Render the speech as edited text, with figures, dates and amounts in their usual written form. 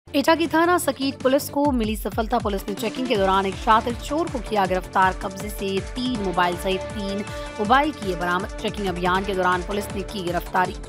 एटा की थाना सकीट पुलिस को मिली सफलता। पुलिस ने चेकिंग के दौरान एक शातिर चोर को किया गिरफ्तार। कब्जे से 3 मोबाइल सहित 3 मोबाइल किए बरामद। चेकिंग अभियान के दौरान पुलिस ने की गिरफ्तारी।